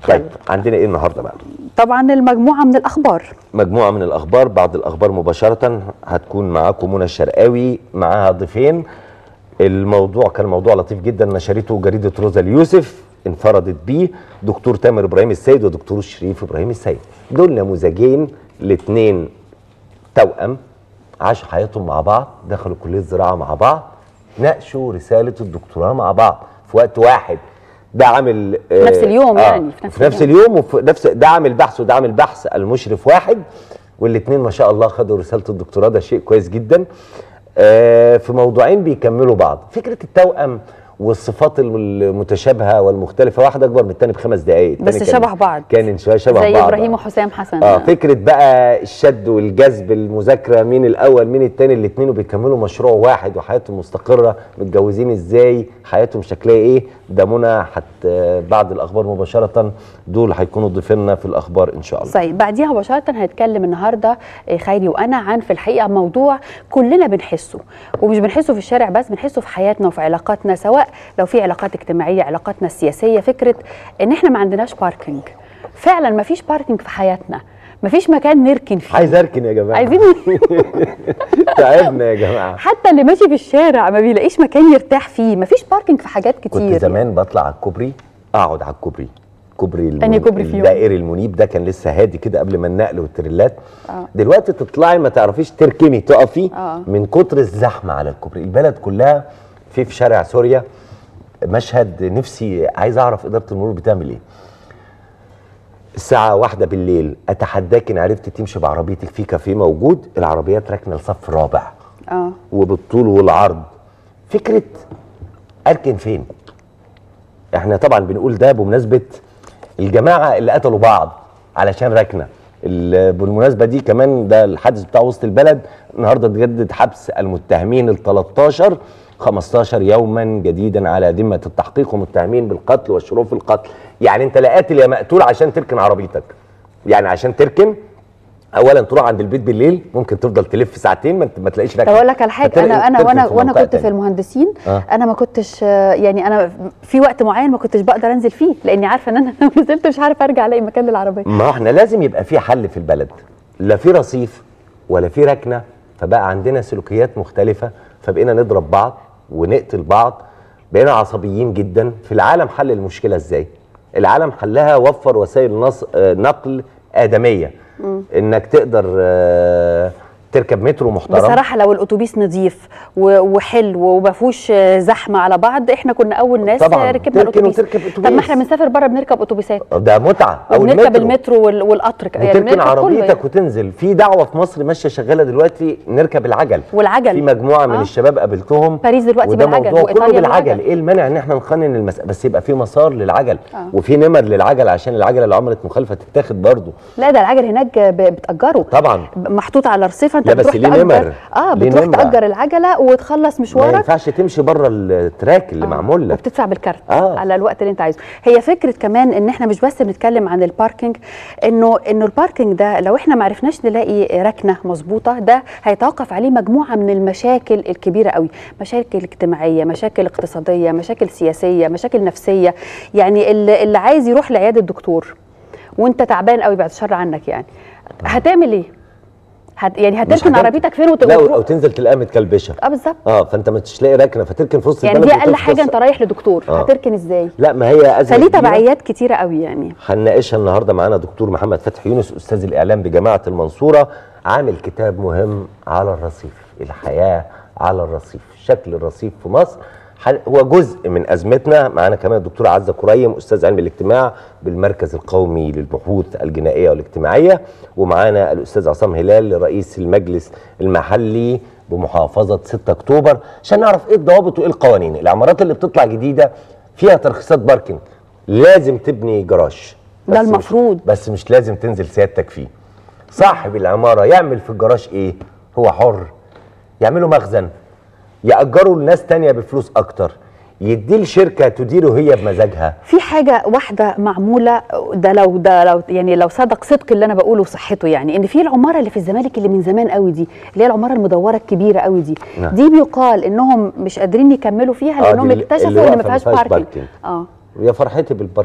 طيب عندنا ايه النهارده بقى؟ طبعا المجموعه من الاخبار. مجموعه من الاخبار، بعد الاخبار مباشره هتكون معاكم منى الشرقاوي معاها ضيفين. الموضوع كان موضوع لطيف جدا نشرته جريده روزا اليوسف، انفردت بيه دكتور تامر ابراهيم السيد ودكتور شريف ابراهيم السيد. دول نموذجين، الاثنين توأم، عاشوا حياتهم مع بعض، دخلوا كليه الزراعه مع بعض، ناقشوا رساله الدكتوراه مع بعض في وقت واحد. ده عامل نفس اليوم يعني في نفس اليوم وفي نفس ده عامل بحث وده عامل بحث، المشرف واحد، والاثنين ما شاء الله خدوا رساله الدكتوراه، ده شيء كويس جدا. في موضوعين بيكملوا بعض. فكره التوأم والصفات المتشابهه والمختلفه، واحد اكبر من الثاني ب5 دقائق بس شبه بعض، كان شويه شبه بعض زي ابراهيم وحسام حسن. فكره بقى الشد والجذب، المذاكره، مين الاول مين الثاني، الاثنين وبيكملوا مشروع واحد وحياتهم مستقره، متجوزين ازاي، حياتهم شكلها ايه. ده منى بعد الاخبار مباشره، دول هيكونوا ضيفنا في الاخبار ان شاء الله. طيب بعديها مباشره هنتكلم النهارده خيري وانا عن في الحقيقه موضوع كلنا بنحسه، ومش بنحسه في الشارع بس، بنحسه في حياتنا وفي علاقاتنا، سواء لو في علاقات اجتماعيه، علاقاتنا السياسيه. فكره ان احنا ما عندناش باركينج، فعلا ما فيش باركينج في حياتنا، ما فيش مكان نركن فيه. عايز اركن يا جماعه، عايزين تعبنا يا جماعه. حتى اللي ماشي في الشارع ما بيلاقيش مكان يرتاح فيه، ما فيش باركينج في حاجات كتير. كنت زمان بطلع على الكوبري، اقعد على الكوبري، كوبري الدائري المنيب ده كان لسه هادي كده قبل ما النقل والتريلات. دلوقتي تطلعي ما تعرفيش تركني، تقفي من كتر الزحمه على الكوبري. البلد كلها في شارع سوريا مشهد، نفسي عايز اعرف اداره المرور بتعمل ايه. الساعه 1 بالليل اتحداك ان عرفت تمشي بعربيتك في كافيه موجود، العربيات راكنه لصف رابع وبالطول والعرض. فكره اركن فين؟ احنا طبعا بنقول ده بمناسبه الجماعه اللي قتلوا بعض علشان ركنه. بالمناسبه دي كمان ده الحادث بتاع وسط البلد، النهارده اتجدد حبس المتهمين ال13، 15 يوما جديدا على ذمه التحقيق، ومتهمين بالقتل والشروع في القتل. يعني انت لا قاتل يا مقتول عشان تركن عربيتك. يعني عشان تركن اولا تروح عند البيت بالليل، ممكن تفضل تلف ساعتين ما تلاقيش ركنه. طب اقول لك على حاجه، وانا كنت في المهندسين، انا ما كنتش يعني انا في وقت معين ما كنتش بقدر انزل فيه، لاني عارفه ان انا لو نزلت مش عارفه ارجع الاقي مكان للعربيه. ما احنا لازم يبقى في حل في البلد، لا في رصيف ولا في ركنه، فبقى عندنا سلوكيات مختلفه، فبقينا نضرب بعض ونقتل بعض، بقينا عصبيين جدا. في العالم حل المشكله ازاي؟ العالم حلها وفر وسائل نقل آدمية، انك تقدر تركب مترو محترم. بصراحه لو الاتوبيس نظيف وحلو وما فيهوش زحمه على بعض، احنا كنا اول ناس ركبنا الاتوبيس. طب ما احنا بنسافر بره بنركب اتوبيسات، ده متعه. او بنركب المترو والقطر، يعني تركن عربيتك يعني. وتنزل. في دعوه في مصر ماشيه شغاله دلوقتي نركب العجل. والعجل في مجموعه من الشباب قابلتهم، باريس دلوقتي بالعجل، كله بالعجل. ايه المانع ان احنا نقنن المسألة؟ بس يبقى في مسار للعجل وفي نمر للعجل، عشان العجله لو عملت مخالفه تتاخد برضه. لا ده العجل هناك بتأجره طبعا، محطوط على رصيف، انت بتروح تأجر. بتروح تأجر العجله وتخلص مشوارك، ما ينفعش تمشي بره التراك اللي معمول لك، وبتدفع بالكارت على الوقت اللي انت عايزه. هي فكره كمان ان احنا مش بس بنتكلم عن الباركينج، انه الباركينج ده لو احنا ما عرفناش نلاقي ركنه مظبوطه، ده هيتوقف عليه مجموعه من المشاكل الكبيره قوي، مشاكل اجتماعيه، مشاكل اقتصاديه، مشاكل سياسيه، مشاكل نفسيه. يعني اللي عايز يروح لعياده الدكتور وانت تعبان قوي بعد الشر عنك، يعني هتعمل ايه؟ يعني هتركن عربيتك فين لا، او تنزل تلاقيها متكلبشه. بالظبط. فانت مش لاقي ركنه، فتركن في وسط البلد. يعني دي اقل حاجه، انت رايح لدكتور هتركن ازاي؟ لا، ما هي ازمه فليه تبعيات كتيره قوي. يعني هنناقشها النهارده معانا دكتور محمد فتحي يونس، استاذ الاعلام بجامعه المنصوره، عامل كتاب مهم على الرصيف، الحياه على الرصيف، شكل الرصيف في مصر هو جزء من ازمتنا. معانا كمان الدكتوره عزه كريم، استاذ علم الاجتماع بالمركز القومي للبحوث الجنائيه والاجتماعيه، ومعانا الاستاذ عصام هلال رئيس المجلس المحلي بمحافظه 6 اكتوبر، عشان نعرف ايه الضوابط وايه القوانين. العمارات اللي بتطلع جديده فيها ترخيصات باركنج، لازم تبني جراج، ده المفروض، بس مش لازم تنزل سيادتك فيه. صاحب العماره يعمل في الجراج ايه؟ هو حر، يعملوا مخزن، يأجروا لناس تانية بفلوس أكتر، يديه لشركة تديره هي بمزاجها. في حاجة واحدة معمولة، ده لو يعني لو صدق اللي أنا بقوله وصحته، يعني إن في العمارة اللي في الزمالك اللي من زمان قوي دي، اللي هي العمارة المدورة الكبيرة قوي دي، دي بيقال إنهم مش قادرين يكملوا فيها لأنهم اكتشفوا إن ما فيهاش باركينج. يا فرحتي بالباركينج،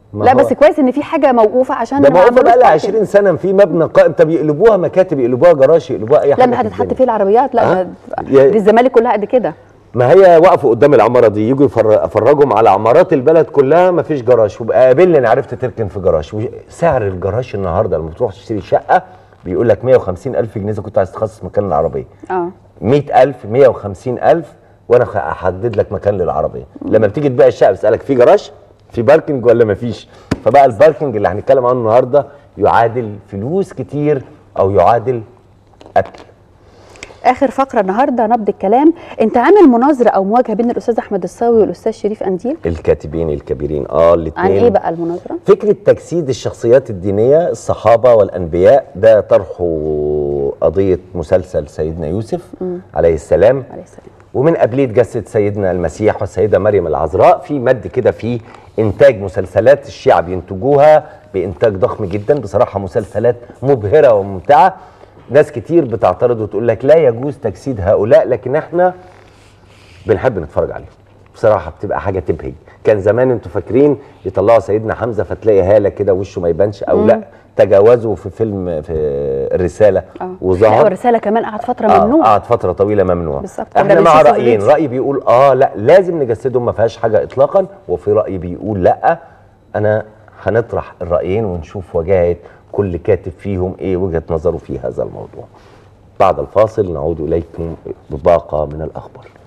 لا بس كويس ان في حاجه موقوفه عشان ده موقوفه بقى لها 20 سنه في مبنى قائم. طب يقلبوها مكاتب، يقلبوها جراج، يقلبوها اي حاجه. لما هتتحط فيه العربيات لا دي الزمالك كلها قد كده. ما هي وقفوا قدام العماره دي، يجوا يفرجوا على عمارات البلد كلها ما فيش جراج، وبقى قابلني انا عرفت تركن في جراج. سعر الجراج النهارده لما تروح تشتري شقه بيقول لك 150,000 جنيه اذا كنت عايز تخصص مكان للعربيه. 100,000 150,000 وانا احدد لك مكان للعربيه. لما بتيجي تبيع الشقه بيسالك في جراج؟ في باركنج ولا ما فيش؟ فبقى الباركنج اللي هنتكلم عنه النهارده يعادل فلوس كتير او يعادل قتل. اخر فقره النهارده نبض الكلام. انت عامل مناظره او مواجهه بين الاستاذ احمد الصاوي والاستاذ شريف قنديل، الكاتبين الكبيرين الاثنين. عن ايه بقى المناظره؟ فكره تجسيد الشخصيات الدينيه، الصحابه والانبياء، ده طرحه قضيه مسلسل سيدنا يوسف عليه السلام. ومن قبليه تجسد سيدنا المسيح والسيده مريم العذراء. في مد كده في انتاج مسلسلات الشيعة بينتجوها بانتاج ضخم جدا بصراحه، مسلسلات مبهره وممتعه. ناس كتير بتعترض وتقول لك لا يجوز تجسيد هؤلاء، لكن احنا بنحب نتفرج عليهم بصراحه، بتبقى حاجه تبهج. كان زمان انتوا فاكرين يطلعوا سيدنا حمزه فتلاقي هاله كده وشه ما يبانش، او لا تجاوزوا في فيلم في الرساله وظهر. الرساله كمان قعد فتره ممنوع، قعد فتره طويله ممنوع. بالظبط. احنا مع رايين، راي بيقول لا لازم نجسدهم ما فيهاش حاجه اطلاقا، وفي راي بيقول لا. انا هنطرح الرايين ونشوف وجهه كل كاتب فيهم ايه وجهه نظره في هذا الموضوع. بعد الفاصل نعود اليكم بباقه من الاخبار.